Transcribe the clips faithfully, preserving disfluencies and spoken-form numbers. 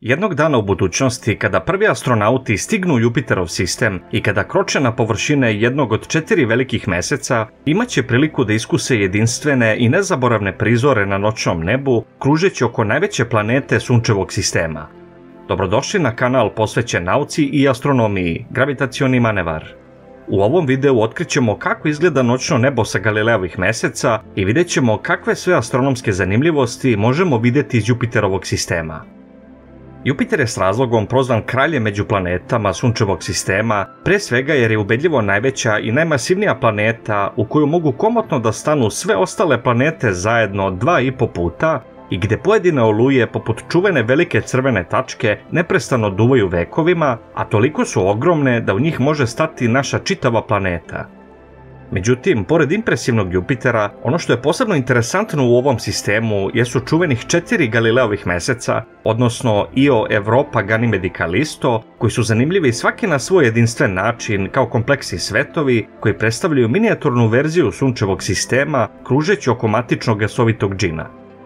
Jednog dana u budućnosti, kada prvi astronauti stignu u Jupiterov sistem i kada kroče na površine jednog od četiri velikih meseca, imaće priliku da iskuse jedinstvene i nezaboravne prizore na noćnom nebu, kružeći oko najveće planete Sunčevog sistema. Dobrodošli na kanal posvećen nauci i astronomiji, Gravitacioni manevar. U ovom videu otkrićemo kako izgleda noćno nebo sa Galileovih meseca i vidjet ćemo kakve sve astronomske zanimljivosti možemo vidjeti iz Jupiterovog sistema. Jupiter je s razlogom prozvan kraljem među planetama Sunčevog sistema, pre svega jer je ubedljivo najveća i najmasivnija planeta u koju mogu komotno da stanu sve ostale planete zajedno dva i po puta i gdje pojedine oluje poput čuvene velike crvene tačke neprestano duvaju vekovima, a toliko su ogromne da u njih može stati naša čitava planeta. Međutim, pored impresivnog Jupitera, ono što je posebno interesantno u ovom sistemu jesu čuvenih četiri Galileovih meseca, odnosno Io, Europa, Ganymede i Callisto, koji su zanimljivi svaki na svoj jedinstven način kao kompleksni svetovi koji predstavljaju minijaturnu verziju Sunčevog sistema kružeći oko matičnog gasovitog džina.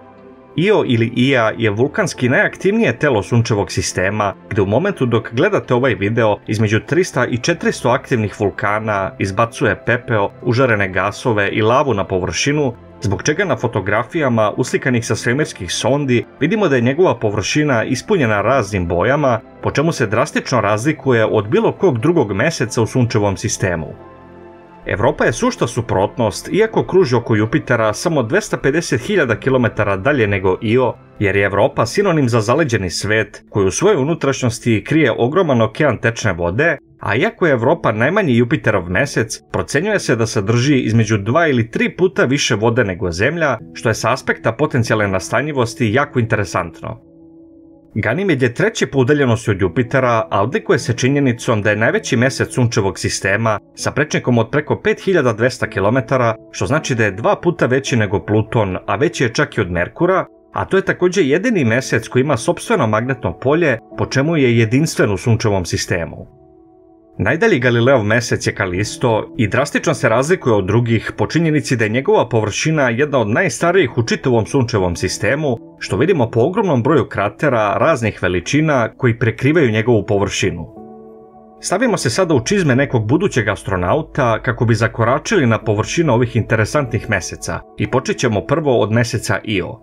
Io ili Ija je vulkanski najaktivnije telo Sunčevog sistema, gdje u momentu dok gledate ovaj video između trista i četiristo aktivnih vulkana izbacuje pepeo, užarene gasove i lavu na površinu, zbog čega na fotografijama uslikanih sa svemirskih sondi vidimo da je njegova površina ispunjena raznim bojama, po čemu se drastično razlikuje od bilo kog drugog meseca u Sunčevom sistemu. Europa je sušta suprotnost, iako kruži oko Jupitera samo dvesta pedeset hiljada kilometara dalje nego Io, jer je Europa sinonim za zaleđeni svet koji u svojoj unutrašnjosti krije ogroman okean tečne vode, a iako je Europa najmanji Jupiterov mesec, procenjuje se da sadrži između dva ili tri puta više vode nego Zemlja, što je sa aspekta potencijalne nastanjivosti jako interesantno. Ganymede je treći po udaljenosti od Jupitera, a odlikuje se činjenicom da je najveći mesec Sunčevog sistema sa prečnikom od preko pet hiljada dvesta kilometara, što znači da je dva puta veći nego Pluton, a veći je čak i od Merkura, a to je također jedini mesec koji ima sopstveno magnetno polje, po čemu je jedinstven u Sunčevom sistemu. Najdalji Galileov mesec je Callisto i drastično se razlikuje od drugih po činjenici da je njegova površina jedna od najstarijih u čitavom Sunčevom sistemu, što vidimo po ogromnom broju kratera raznih veličina koji prekrivaju njegovu površinu. Stavimo se sada u čizme nekog budućeg astronauta kako bi zakoračili na površinu ovih interesantnih meseca i počet ćemo prvo od meseca Io.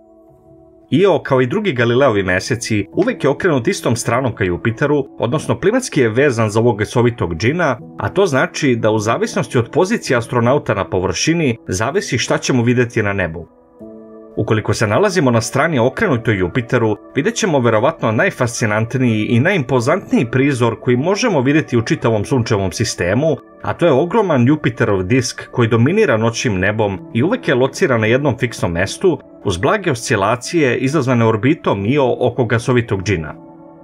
Io, kao i drugi Galileovi meseci, uvijek je okrenut istom stranom ka Jupiteru, odnosno klimatski je vezan za ovog gasovitog džina, a to znači da u zavisnosti od pozicije astronauta na površini zavisi šta ćemo vidjeti na nebu. Ukoliko se nalazimo na strani okrenutoj Jupiteru, vidjet ćemo verovatno najfascinantniji i najimpozantniji prizor koji možemo vidjeti u čitavom Sunčevom sistemu, a to je ogroman Jupiterov disk koji dominira noćnim nebom i uvijek je lociran na jednom fiksnom mestu, uz blage oscilacije izazvane orbitom Io oko gasovitog džina.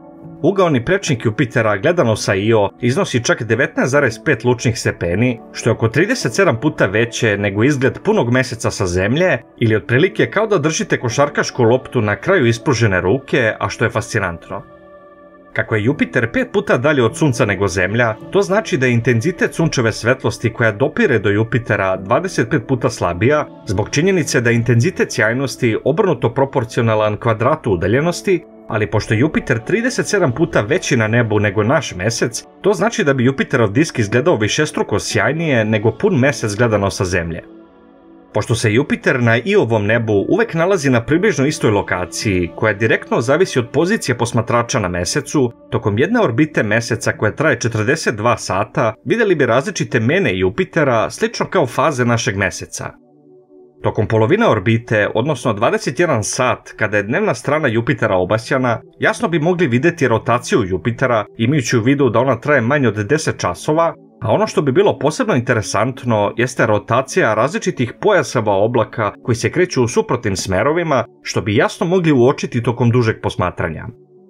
Ugaoni prečnik Jupitera gledano sa Io iznosi čak devetnaest zarez pet lučnih stepeni, što je oko trideset sedam puta veće nego izgled punog meseca sa Zemlje, ili otprilike kao da držite košarkašku loptu na kraju ispružene ruke, a što je fascinantno. Kako je Jupiter pet puta dalje od Sunca nego Zemlja, to znači da je intenzitet sunčeve svetlosti koja dopire do Jupitera dvadeset pet puta slabija, zbog činjenice da je intenzitet sjajnosti obrnuto proporcionalan kvadratu udaljenosti, ali pošto je Jupiter trideset sedam puta veći na nebu nego naš mesec, to znači da bi Jupiterov disk izgledao višestruko sjajnije nego pun mesec gledano sa Zemlje. Pošto se Jupiter na Iovom nebu uvek nalazi na približno istoj lokaciji, koja direktno zavisi od pozicije posmatrača na mesecu, tokom jedne orbite meseca koja traje četrdeset dva sata, vidjeli bi različite mene Jupitera slično kao faze našeg meseca. Tokom polovine orbite, odnosno dvadeset jedan sat, kada je dnevna strana Jupitera obasjana, jasno bi mogli vidjeti rotaciju Jupitera, imajući u vidu da ona traje manje od deset časova, a ono što bi bilo posebno interesantno jeste rotacija različitih pojaseva oblaka koji se kreću u suprotnim smerovima, što bi jasno mogli uočiti tokom dužeg posmatranja.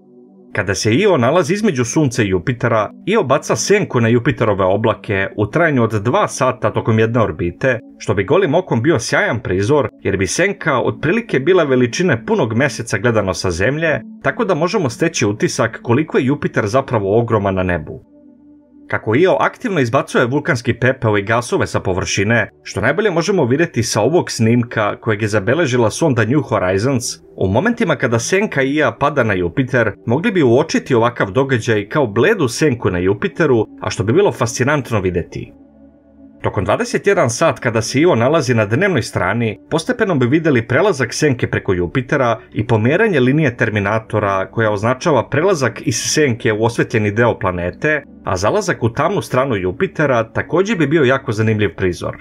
Kada se Io nalazi između Sunca i Jupitera, Io baca senku na Jupiterove oblake u trajanju od dva sata tokom jedne orbite, što bi golim okom bio sjajan prizor, jer bi senka otprilike bila veličine punog meseca gledano sa Zemlje, tako da možemo steći utisak koliko je Jupiter zapravo ogroman na nebu. Kako Io aktivno izbacuje vulkanski pepeo i gasove sa površine, što najbolje možemo vidjeti sa ovog snimka kojeg je zabeležila sonda New Horizons, u momentima kada senka Ija pada na Jupiter, mogli bi uočiti ovakav događaj kao bledu senku na Jupiteru, a što bi bilo fascinantno vidjeti. Tokom dvadeset jedan sat kada se Io nalazi na dnevnoj strani, postepeno bi vidjeli prelazak senke preko Jupitera i pomjeranje linije terminatora koja označava prelazak iz senke u osvetljeni deo planete, a zalazak u tamnu stranu Jupitera također bi bio jako zanimljiv prizor.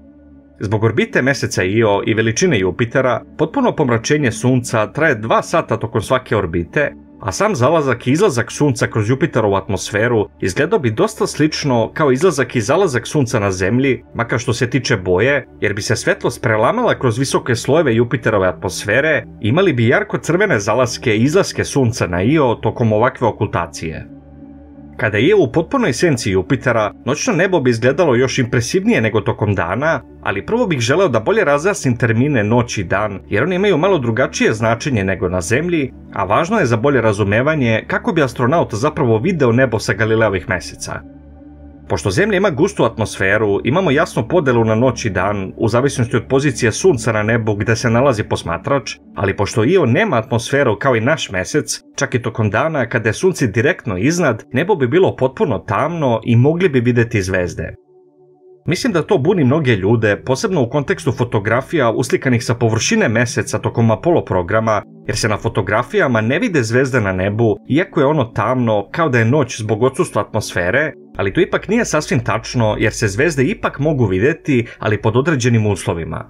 Zbog orbite mjeseca Io i veličine Jupitera, potpuno pomračenje Sunca traje dva sata tokom svake orbite, a sam zalazak i izlazak Sunca kroz Jupiterovu atmosferu izgledao bi dosta slično kao izlazak i zalazak Sunca na Zemlji, makar što se tiče boje, jer bi se svjetlost prelamala kroz visoke slojeve Jupiterove atmosfere, imali bi jarko-crvene zalaske i izlaske Sunca na Io tokom ovakve okultacije. Kada je u potpunoj senci Jupitera, noćno nebo bi izgledalo još impresivnije nego tokom dana, ali prvo bih želeo da bolje razjasnim termine noć i dan, jer oni imaju malo drugačije značenje nego na Zemlji, a važno je za bolje razumevanje kako bi astronaut zapravo video nebo sa Galileovih mjeseca. Pošto Zemlja ima gustu atmosferu, imamo jasnu podelu na noć i dan, u zavisnosti od pozicije Sunca na nebu gdje se nalazi posmatrač, ali pošto Io nema atmosferu kao i naš mjesec, čak i tokom dana kada je Sunce direktno iznad, nebo bi bilo potpuno tamno i mogli bi vidjeti zvezde. Mislim da to buni mnoge ljude, posebno u kontekstu fotografija uslikanih sa površine mjeseca tokom Apollo programa, jer se na fotografijama ne vide zvezde na nebu, iako je ono tamno kao da je noć zbog odsustva atmosfere, ali to ipak nije sasvim tačno jer se zvezde ipak mogu vidjeti, ali pod određenim uslovima.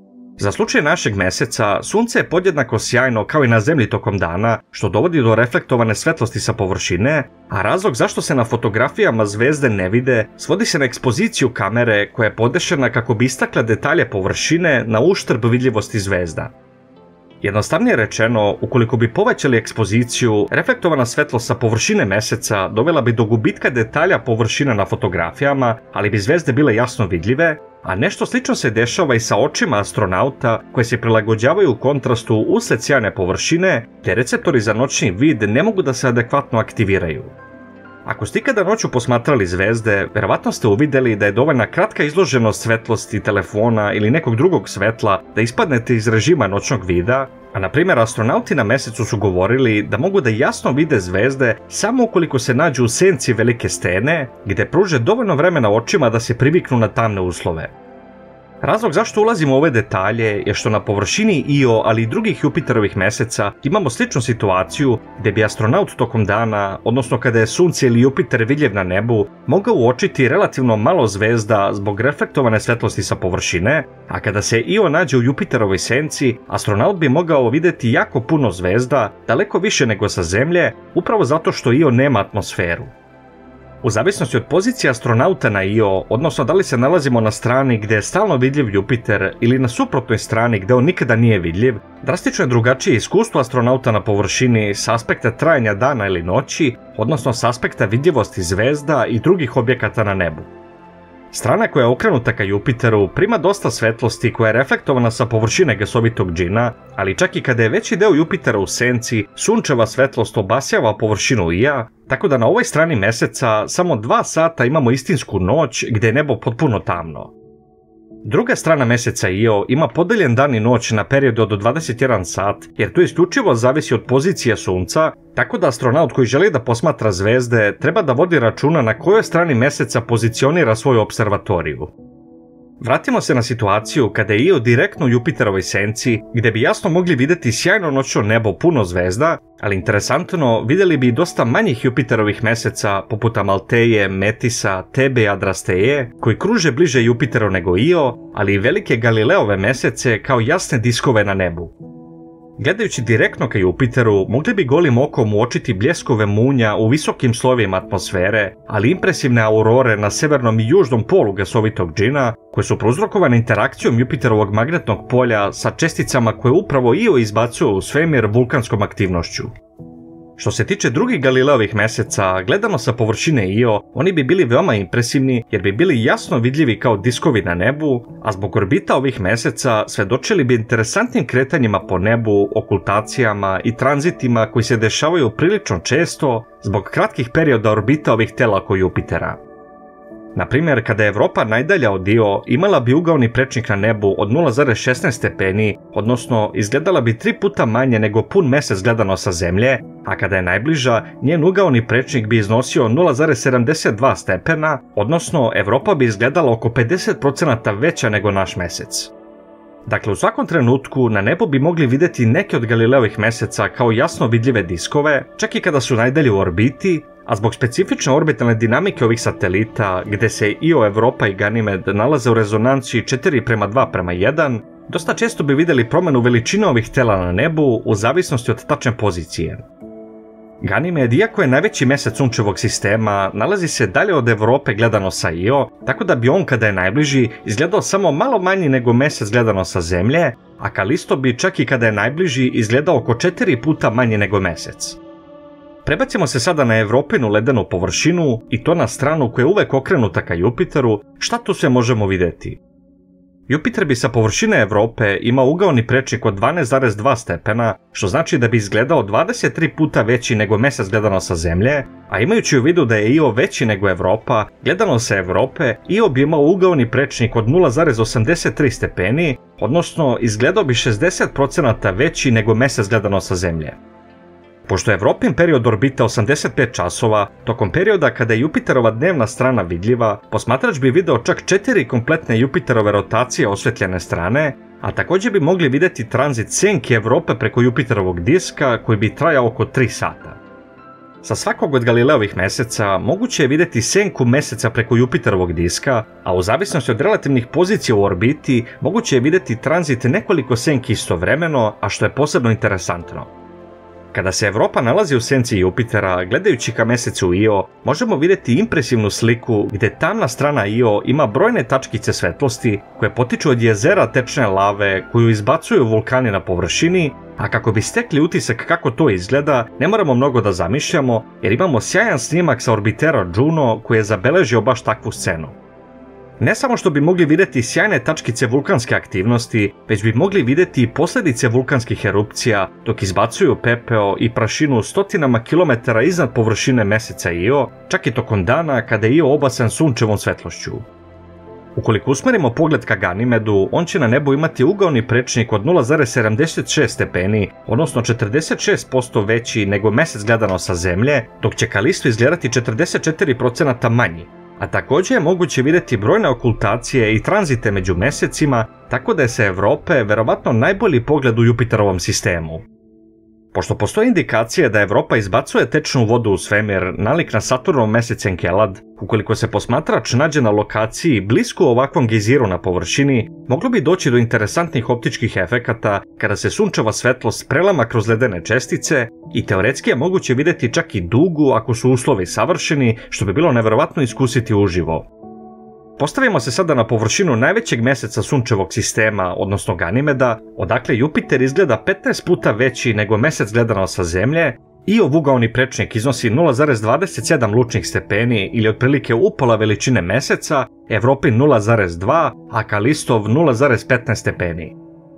Za slučaj našeg mjeseca, Sunce je podjednako sjajno kao i na Zemlji tokom dana, što dovodi do reflektovane svetlosti sa površine, a razlog zašto se na fotografijama zvezde ne vide svodi se na ekspoziciju kamere koja je podešena kako bi istakla detalje površine na uštrb vidljivosti zvezda. Jednostavnije rečeno, ukoliko bi povećali ekspoziciju, reflektovana svetlost sa površine mjeseca dovela bi do gubitka detalja površine na fotografijama, ali bi zvezde bile jasno vidljive, a nešto slično se dešava i sa očima astronauta koje se prilagođavaju kontrastu usred sjajne površine, te receptori za noćni vid ne mogu da se adekvatno aktiviraju. Ako ste ikada noću posmatrali zvezde, verovatno ste uvidjeli da je dovoljna kratka izloženost svetlosti telefona ili nekog drugog svetla da ispadnete iz režima noćnog vida, a na primjer astronauti na mjesecu su govorili da mogu da jasno vide zvezde samo ukoliko se nađu u senci velike stene, gdje pruže dovoljno vremena očima da se priviknu na tamne uslove. Razlog zašto ulazimo u ove detalje je što na površini Io, ali i drugih Jupiterovih mjeseca, imamo sličnu situaciju gdje bi astronaut tokom dana, odnosno kada je Sunce ili Jupiter vidljiv na nebu, mogao uočiti relativno malo zvezda zbog reflektovane svetlosti sa površine, a kada se Io nađe u Jupiterovoj senci, astronaut bi mogao vidjeti jako puno zvezda, daleko više nego sa Zemlje, upravo zato što Io nema atmosferu. U zavisnosti od pozicije astronauta na Io, odnosno da li se nalazimo na strani gdje je stalno vidljiv Jupiter ili na suprotnoj strani gdje on nikada nije vidljiv, drastično je drugačije iskustvo astronauta na površini s aspekta trajanja dana ili noći, odnosno s aspekta vidljivosti zvezda i drugih objekata na nebu. Strana koja je okrenuta ka Jupiteru prima dosta svetlosti koja je reflektovana sa površine gasovitog džina, ali čak i kada je veći deo Jupitera u senci, sunčeva svetlost obasjava površinu Ija, tako da na ovoj strani mjeseca samo dva sata imamo istinsku noć gdje je nebo potpuno tamno. Druga strana mjeseca Io ima podeljen dan i noć na period od dvadeset jedan sat, jer to isključivo zavisi od pozicije Sunca, tako da astronaut koji želi da posmatra zvezde treba da vodi računa na kojoj strani mjeseca pozicionira svoju observatoriju. Vratimo se na situaciju kada je Io direktno u Jupiterovoj senci, gdje bi jasno mogli vidjeti sjajno noćno nebo puno zvezda, ali interesantno vidjeli bi i dosta manjih Jupiterovih mjeseca poput Amalteje, Metisa, Tebe i Adrasteje, koji kruže bliže Jupiteru nego Io, ali i velike Galileove mjesece kao jasne diskove na nebu. Gledajući direktno ka Jupiteru, mogli bi golim okom uočiti bljeskove munja u visokim slojevima atmosfere, ali impresivne aurore na severnom i južnom polu gasovitog džina, koje su prouzrokovane interakcijom Jupiterovog magnetnog polja sa česticama koje upravo Io izbacuje u svemir vulkanskom aktivnošću. Što se tiče drugih Galileovih mjeseca, gledano sa površine Io, oni bi bili veoma impresivni jer bi bili jasno vidljivi kao diskovi na nebu, a zbog orbita ovih mjeseca svedočili bi interesantnim kretanjima po nebu, okultacijama i tranzitima koji se dešavaju prilično često zbog kratkih perioda orbita ovih tela oko Jupitera. Na primjer, kada je Evropa najdalja od Io, imala bi ugaoni prečnik na nebu od nula zarez šesnaest stepeni, odnosno izgledala bi tri puta manje nego pun mjesec gledano sa Zemlje, a kada je najbliža, njen ugaoni prečnik bi iznosio nula zarez sedamdeset dva stepena, odnosno Evropa bi izgledala oko pedeset posto veća nego naš mjesec. Dakle, u svakom trenutku na nebu bi mogli vidjeti neke od Galileovih mjeseca kao jasno vidljive diskove, čak i kada su najdalje u orbiti, a zbog specifične orbitalne dinamike ovih satelita, gdje se Io, Europa i Ganimed nalaze u rezonanciji četiri prema dva prema jedan, dosta često bi vidjeli promjenu veličine ovih tela na nebu u zavisnosti od tačne pozicije. Ganimed, iako je najveći mjesec sunčevog sistema, nalazi se dalje od Europe gledano sa Io, tako da bi on kada je najbliži izgledao samo malo manji nego mjesec gledano sa Zemlje, a Kalisto bi čak i kada je najbliži izgledao oko četiri puta manje nego mjesec. Prebacimo se sada na Evropinu ledenu površinu i to na stranu koja je uvek okrenuta ka Jupiteru. Šta tu sve možemo vidjeti? Jupiter bi sa površine Evrope imao ugaoni prečnik od dvanaest zarez dva stepena, što znači da bi izgledao dvadeset tri puta veći nego mjesec gledano sa Zemlje, a imajući u vidu da je Io veći nego Evropa, gledano sa Evrope, Io bi imao ugaoni prečnik od nula zarez osamdeset tri stepeni, odnosno izgledao bi šezdeset posto veći nego mjesec gledano sa Zemlje. Pošto je Evropin period orbite osamdeset pet časova, tokom perioda kada je Jupiterova dnevna strana vidljiva, posmatrač bi video čak četiri kompletne Jupiterove rotacije osvetljene strane, a također bi mogli vidjeti tranzit senke Evrope preko Jupiterovog diska koji bi trajao oko tri sata. Sa svakog od Galileovih mjeseca moguće je vidjeti senku mjeseca preko Jupiterovog diska, a u zavisnosti od relativnih pozicija u orbiti moguće je vidjeti tranzit nekoliko senki istovremeno, a što je posebno interesantno. Kada se Evropa nalazi u senci Jupitera, gledajući ka mjesecu Io, možemo vidjeti impresivnu sliku gdje tamna strana Io ima brojne tačkice svetlosti koje potiču od jezera tečne lave koju izbacuju vulkani na površini, a kako bi stekli utisak kako to izgleda, ne moramo mnogo da zamišljamo jer imamo sjajan snimak sa orbitera Juno koji je zabeležio baš takvu scenu. Ne samo što bi mogli vidjeti sjajne tačkice vulkanske aktivnosti, već bi mogli vidjeti i posljedice vulkanskih erupcija dok izbacuju pepeo i prašinu stotinama kilometara iznad površine mjeseca Io, čak i tokom dana kada je Io obasan sunčevom svetlošću. Ukoliko usmerimo pogled ka Ganimedu, on će na nebu imati ugaoni prečnik od nula zarez sedamdeset šest stepeni, odnosno četrdeset šest posto veći nego mjesec gledano sa Zemlje, dok će Kalisto izgledati četrdeset četiri posto manji. A također je moguće vidjeti brojne okultacije i tranzite među mjesecima, tako da je sa Evrope verovatno najbolji pogled u Jupiterovom sistemu. Pošto postoje indikacije da Evropa izbacuje tečnu vodu u svemir, nalik na Saturnov mjesec Enkelad, ukoliko se posmatrač nađe na lokaciji blisko ovakvom geziru na površini, moglo bi doći do interesantnih optičkih efekata kada se sunčeva svetlost prelama kroz ledene čestice i teoretski je moguće vidjeti čak i dugu ako su uslovi savršeni, što bi bilo neverovatno iskusiti uživo. Postavimo se sada na površinu najvećeg mjeseca sunčevog sistema, odnosno Ganimeda, odakle Jupiter izgleda petnaest puta veći nego mjesec gledano sa Zemlje. Io ugaoni prečnik iznosi nula zarez dvadeset sedam lučnih stepeni ili otprilike upola veličine mjeseca, Evropin nula zarez dva, a Kalistov nula zarez petnaest stepeni.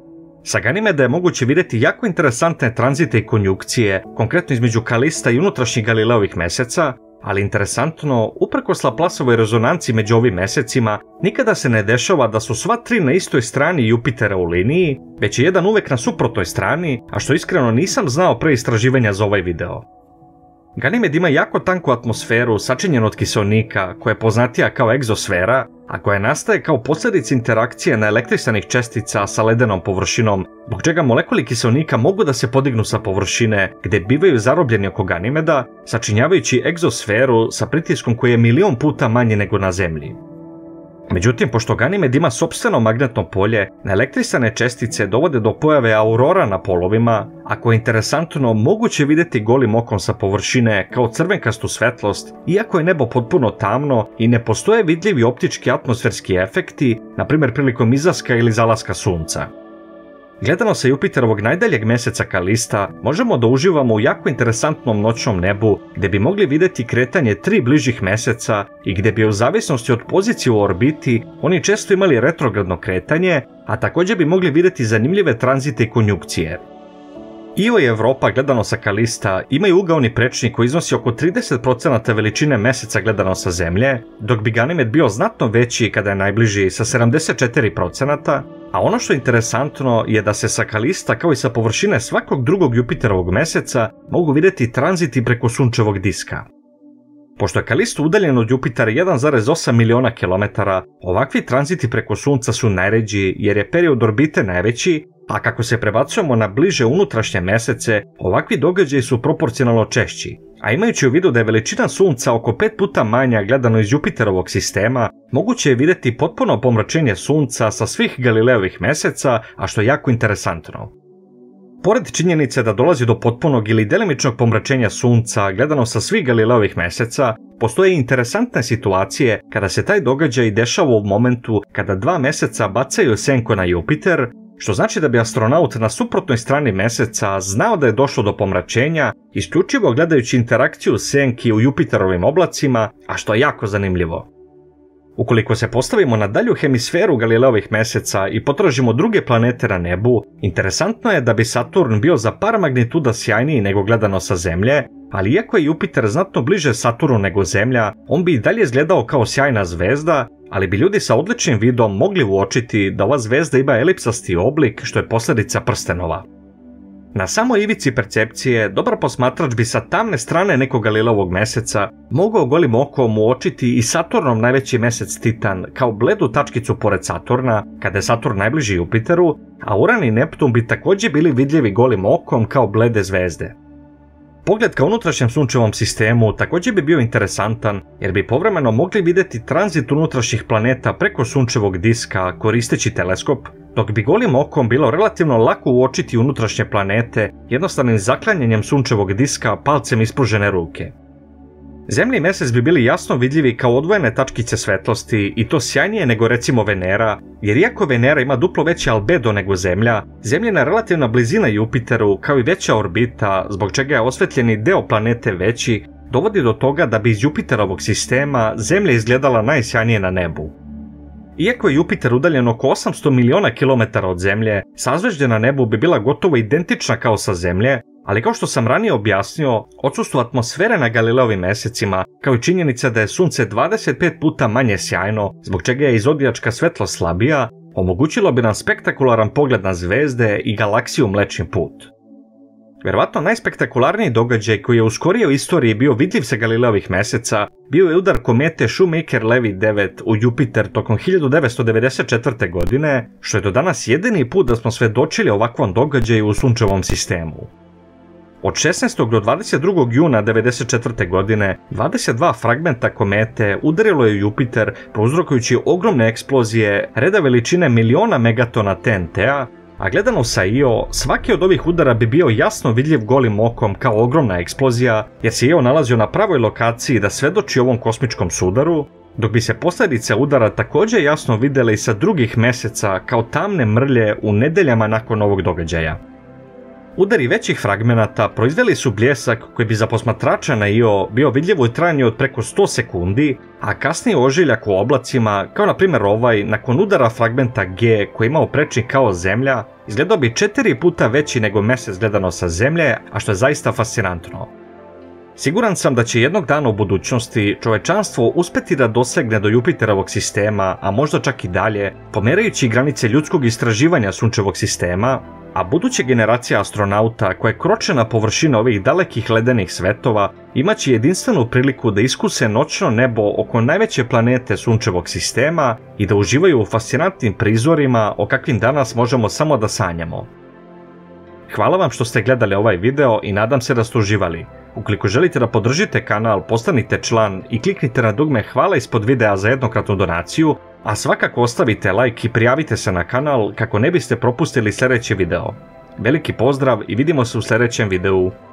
Sa Ganimeda je moguće vidjeti jako interesantne tranzite i konjukcije, konkretno između Kalista i unutrašnjih Galileovih mjeseca, ali interesantno, uprkos Laplaceovoj rezonanci među ovim mjesecima, nikada se ne dešava da su sva tri na istoj strani Jupitera u liniji, već je jedan uvek na suprotnoj strani, a što iskreno nisam znao pre istraživanja za ovaj video. Ganimed ima jako tanku atmosferu sačinjenu od kiseonika, koja je poznatija kao egzosfera, a koja nastaje kao posljedica interakcije naelektrisanih čestica sa ledenom površinom, zbog čega molekuli kiseonika mogu da se podignu sa površine, gdje bivaju zarobljeni oko Ganimeda, sačinjavajući egzosferu sa pritiskom koji je milion puta manji nego na Zemlji. Međutim, pošto Ganimed ima sopstveno magnetno polje, naelektrisane čestice dovode do pojave aurora na polovima, a koje je interesantno moguće vidjeti golim okom sa površine kao crvenkastu svetlost, iako je nebo potpuno tamno i ne postoje vidljivi optički atmosferski efekti, na primjer prilikom izlaska ili zalaska sunca. Gledano sa Jupiterovog najdaljeg mjeseca Kalista, možemo da uživamo u jako interesantnom noćnom nebu, gdje bi mogli vidjeti kretanje tri bližih mjeseca i gdje bi u zavisnosti od pozicije u orbiti oni često imali retrogradno kretanje, a također bi mogli vidjeti zanimljive tranzite i konjukcije. Io i Evropa gledano sa Kalista imaju ugaoni prečnik koji iznosi oko trideset procenata veličine meseca gledano sa Zemlje, dok bi Ganimed bio znatno veći kada je najbliži sa sedamdeset četiri procenata, a ono što je interesantno je da se sa Kalista kao i sa površine svakog drugog Jupiterovog meseca mogu vidjeti tranziti preko sunčevog diska. Pošto je Kalisto udaljen od Jupitera jedan zarez osam miliona kilometara, ovakvi tranziti preko Sunca su najređi jer je period orbite najveći, a kako se prebacujemo na bliže unutrašnje mesece, ovakvi događaji su proporcionalno češći. A imajući u vidu da je veličina Sunca oko pet puta manja gledano iz Jupiterovog sistema, moguće je vidjeti potpuno pomračenje Sunca sa svih Galileovih meseca, a što je jako interesantno. Pored činjenice da dolazi do potpunog ili delimičnog pomračenja Sunca gledano sa svih Galileovih meseca, postoje interesantne situacije kada se taj događaj dešava u momentu kada dva meseca bacaju senku na Jupiter, što znači da bi astronaut na suprotnoj strani meseca znao da je došlo do pomračenja isključivo gledajući interakciju senki u Jupiterovim oblacima, a što je jako zanimljivo. Ukoliko se postavimo na dalju hemisferu Galileovih meseca i potražimo druge planete na nebu, interesantno je da bi Saturn bio za par magnituda sjajniji nego gledano sa Zemlje, ali iako je Jupiter znatno bliže Saturnu nego Zemlja, on bi i dalje izgledao kao sjajna zvezda, ali bi ljudi sa odličnim vidom mogli uočiti da ova zvezda ima elipsasti oblik, što je posljedica prstenova. Na samoj ivici percepcije, dobar posmatrač bi sa tamne strane nekog Galileovog meseca mogao golim okom uočiti i Saturnov najveći mesec Titan kao bledu tačkicu pored Saturna, kada je Saturn najbliži Jupiteru, a Uran i Neptun bi također bili vidljivi golim okom kao blede zvezde. Pogled ka unutrašnjem sunčevom sistemu također bi bio interesantan, jer bi povremeno mogli vidjeti tranzit unutrašnjih planeta preko sunčevog diska koristeći teleskop, dok bi golim okom bilo relativno lako uočiti unutrašnje planete jednostavnim zaklanjanjem sunčevog diska palcem ispružene ruke. Zemlja i Mesec bi bili jasno vidljivi kao odvojene tačkice svetlosti i to sjajnije nego recimo Venera, jer iako Venera ima duplo veći albedo nego Zemlja, Zemljina relativna blizina Jupiteru kao i veća orbita, zbog čega je osvetljeni deo planete veći, dovodi do toga da bi iz Jupiterovog sistema Zemlja izgledala najsjajnije na nebu. Iako je Jupiter udaljen oko osamsto miliona kilometara od Zemlje, sazvežđe na nebu bi bila gotovo identična kao sa Zemlje, ali kao što sam ranije objasnio, odsustvo atmosfere na Galileovim mesecima, kao i činjenica da je Sunce dvadeset pet puta manje sjajno, zbog čega je i zodijačka svetlost slabija, omogućilo bi nam spektakularan pogled na zvezde i galaksiju Mlečni put. Vjerovatno najspektakularniji događaj koji je u skorijoj istoriji bio vidljiv sa Galileovih meseca bio je udar komete Shoemaker-Levy devet u Jupiter tokom hiljadu devetsto devedeset četvrte. godine, što je do danas jedini put da smo svedočili ovakvom događaju u sunčevom sistemu. Od šesnaestog do dvadeset drugog juna devedeset četvrte. godine dvadeset dva fragmenta komete udarilo je Jupiter, prouzrokujući ogromne eksplozije reda veličine miliona megatona T N T-a, a gledano sa Io, svaki od ovih udara bi bio jasno vidljiv golim okom kao ogromna eksplozija, jer se Io nalazio na pravoj lokaciji da svedoči ovom kosmičkom sudaru, dok bi se posljedice udara također jasno vidjele i sa drugih meseca kao tamne mrlje u nedeljama nakon ovog događaja. Udari većih fragmenata proizveli su bljesak koji bi za posmatrača na Io bio vidljiv u trajanju od preko sto sekundi, a kasnije ožiljak u oblacima, kao na primjer ovaj, nakon udara fragmenta G koji je imao prečnik kao Zemlja, izgledao bi četiri puta veći nego Mesec gledano sa Zemlje, a što je zaista fascinantno. Siguran sam da će jednog dana u budućnosti čovečanstvo uspjeti da dosegne do Jupiterovog sistema, a možda čak i dalje, pomerajući granice ljudskog istraživanja sunčevog sistema, a buduće generacije astronauta koje kroče na površine ovih dalekih ledenih svetova imaće jedinstvenu priliku da iskuse noćno nebo oko najveće planete sunčevog sistema i da uživaju u fascinantnim prizorima o kakvim danas možemo samo da sanjamo. Hvala vam što ste gledali ovaj video i nadam se da ste uživali. Ukoliko želite da podržite kanal, postanite član i kliknite na dugme hvala ispod videa za jednokratnu donaciju, a svakako ostavite like i prijavite se na kanal kako ne biste propustili sljedeći video. Veliki pozdrav i vidimo se u sljedećem videu.